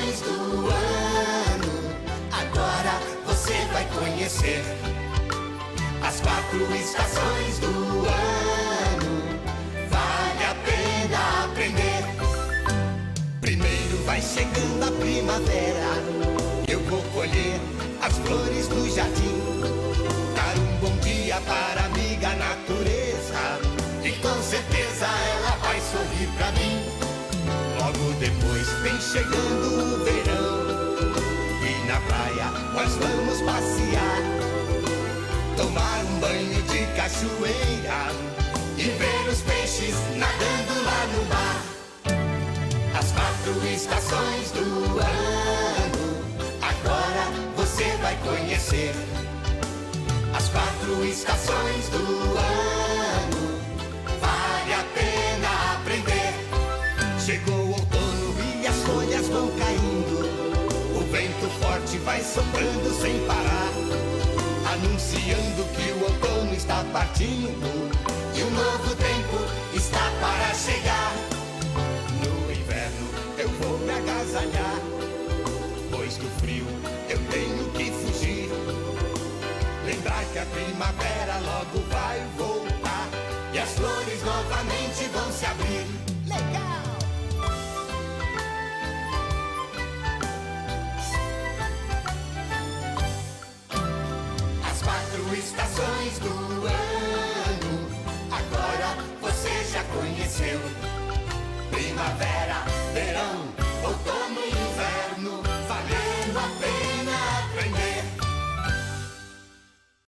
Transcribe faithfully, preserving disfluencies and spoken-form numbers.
estações do ano. Agora você vai conhecer as quatro estações do ano. Vale a pena aprender. Primeiro vai chegando a primavera. Eu vou colher as flores do jardim, dar um bom dia para a amiga natureza, e com certeza ela vai sorrir pra mim. Logo depois vem chegando o verão, e na praia nós vamos passear, tomar um banho de cachoeira e ver os peixes nadando lá no mar. As quatro estações do ano, agora você vai conhecer as quatro estações do ano. Vale a pena aprender. Chegou o outono e as folhas vão caindo, o vento forte vai soprando sem parar, anunciando que o outono está partindo e um novo tempo está para chegar. No inverno eu vou me agasalhar, pois do frio eu tenho que fugir. Lembrar que a primavera logo vai voltar e as flores novamente vão se abrir. Legal! As quatro estações do ano, agora você já conheceu. Primavera,